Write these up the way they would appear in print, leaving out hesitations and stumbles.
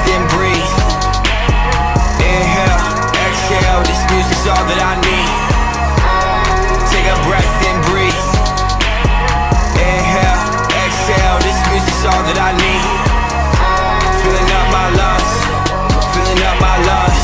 then breathe. Inhale, exhale, this music's all that I need. Take a breath and breathe. Inhale, exhale, this music's all that I need. Filling up my lungs, filling up my lungs,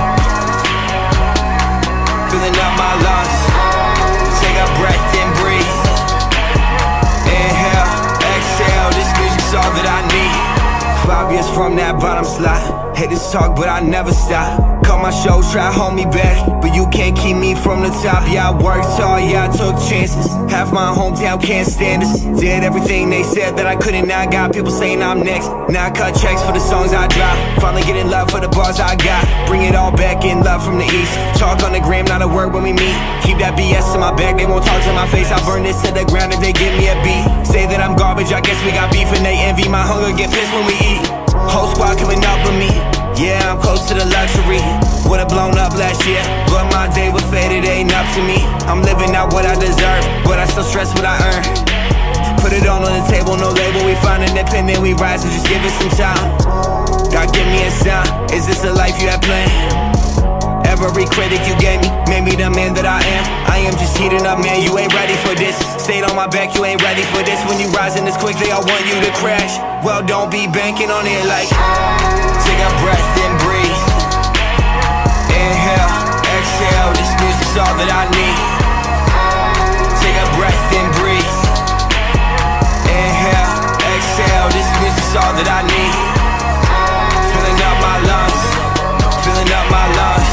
filling up my lungs. Take a breath and breathe. Inhale, exhale, this music's all that I need. 5 years from that bottom slide, haters talk but I never stop. Call my show, try hold me back, but you can't keep me from the top. Yeah, I worked hard, yeah, I took chances. Half my hometown can't stand us. Did everything they said that I couldn't. Now I got people saying I'm next. Now I cut checks for the songs I drop. Finally getting love for the bars I got. Bring it all back in love from the east. Talk on the gram, not a word when we meet. Keep that BS in my back, they won't talk to my face. I burn this to the ground if they give me a beat. Say that I'm garbage, I guess we got beef and they envy my hunger, get pissed when we eat. Whole squad coming up with me. Yeah, I'm close to the luxury. Would've blown up last year, but my day was faded, ain't up to me. I'm living out what I deserve, but I still stress what I earn. Put it all on the table, no label, we find independent, we rise, so just give it some time. God give me a sign, is this a life you have planned? Every critic you gave me made me the man that I am. I am just heating up, man, you ain't ready for this. Stayed on my back, you ain't ready for this. When you rising this quick, they all want you to crash. Well, don't be banking on it like. Take a breath and breathe. Inhale, exhale, this music's all that I need. Take a breath and breathe. Inhale, exhale, this music's all that I need. Filling up my lungs, filling up my lungs,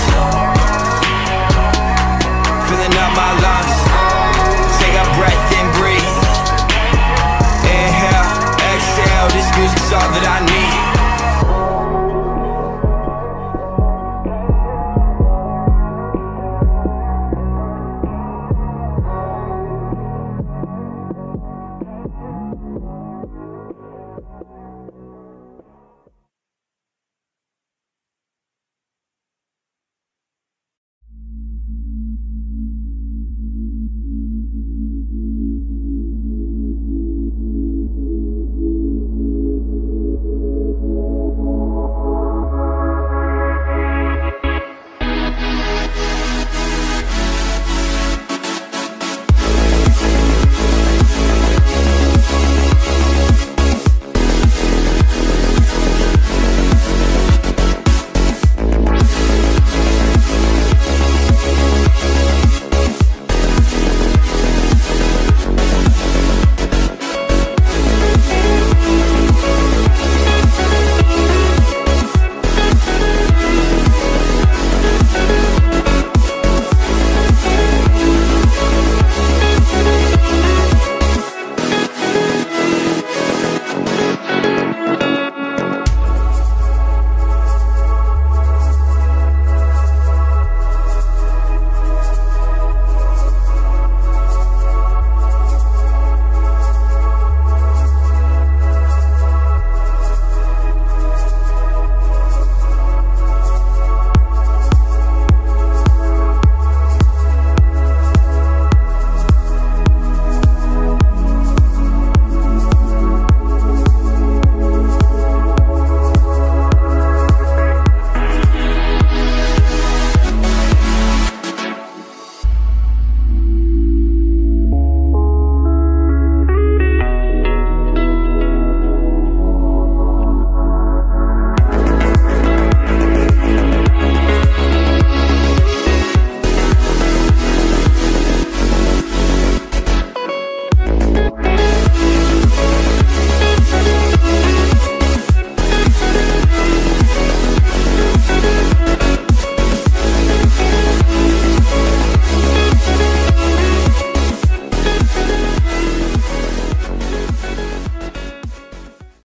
filling up my lungs. Take a breath and breathe. Inhale, exhale, this music's all that I need.